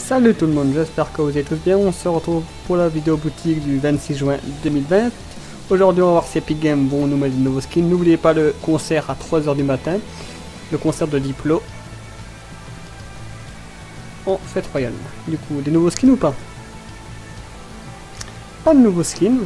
Salut tout le monde, j'espère que vous allez tous bien. On se retrouve pour la vidéo boutique du 26 juin 2020. Aujourd'hui on va voir si Epic Games vont nous mettre de nouveaux skins. N'oubliez pas le concert à 3 h du matin, le concert de Diplo en fête royale. Du coup, des nouveaux skins ou pas? Pas de nouveaux skins.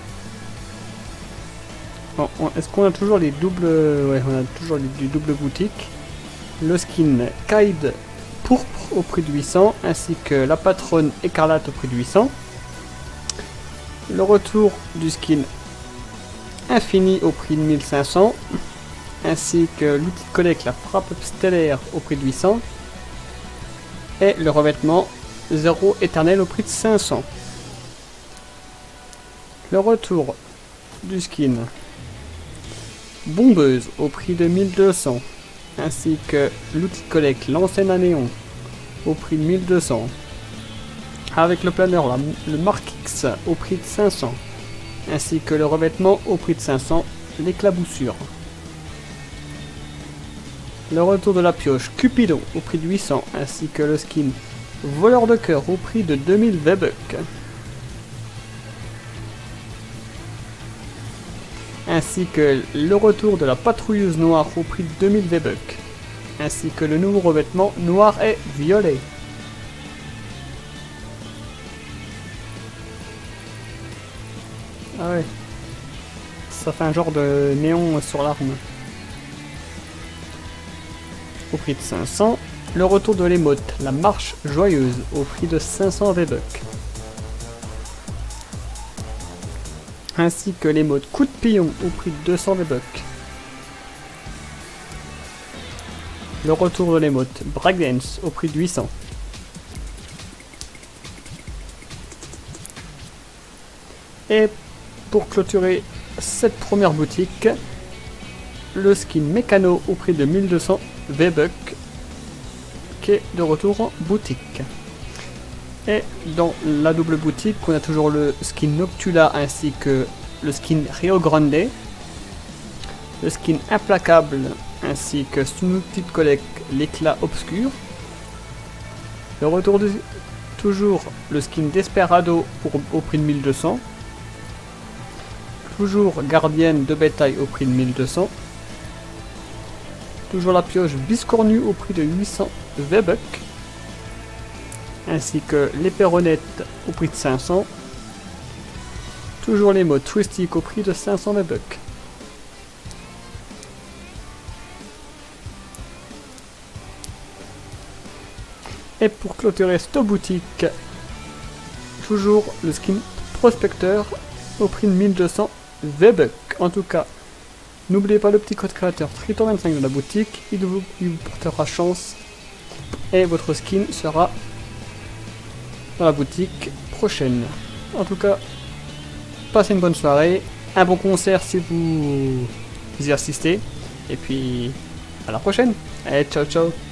Bon, est-ce qu'on a toujours les doubles... Ouais, on a toujours les doubles boutiques. Le skin Kaid pourpre au prix de 800, ainsi que la patronne écarlate au prix de 800. Le retour du skin infini au prix de 1500, ainsi que l'outil de collecte la frappe stellaire au prix de 800. Et le revêtement 0 éternel au prix de 500. Le retour du skin bombeuse au prix de 1200, ainsi que l'outil de collecte l'enseigne à néon au prix de 1200, avec le planeur le Mark X au prix de 500, ainsi que le revêtement au prix de 500, l'éclaboussure. Le retour de la pioche Cupidon au prix de 800, ainsi que le skin voleur de cœur au prix de 2000 V-Bucks. Ainsi que le retour de la patrouilleuse noire au prix de 2000 V-Bucks, ainsi que le nouveau revêtement noir et violet. Ah ouais, ça fait un genre de néon sur l'arme. Au prix de 500, le retour de l'émote, la marche joyeuse, au prix de 500 V-Bucks. Ainsi que l'émote coup de pion au prix de 200 V-Bucks. Le retour de l'émote breakdance au prix de 800. Et pour clôturer cette première boutique, le skin mécano au prix de 1200 V-Bucks qui est de retour en boutique. Et dans la double boutique, on a toujours le skin Noctula ainsi que le skin Rio Grande, le skin Implacable ainsi que son outil de collecte l'éclat obscur, le retour de toujours le skin Desperado au prix de 1200, toujours gardienne de bétail au prix de 1200, toujours la pioche biscornue au prix de 800 V-Bucks, ainsi que les perronnettes au prix de 500, toujours les modes Twistic au prix de 500 V-Bucks. Et pour clôturer cette boutique, toujours le skin Prospecteur au prix de 1200 V-Bucks. En tout cas, n'oubliez pas le petit code créateur Triton25 de la boutique, il vous portera chance et votre skin sera dans la boutique prochaine. En tout cas, passez une bonne soirée, un bon concert si vous y assistez, et puis à la prochaine. Allez, ciao ciao.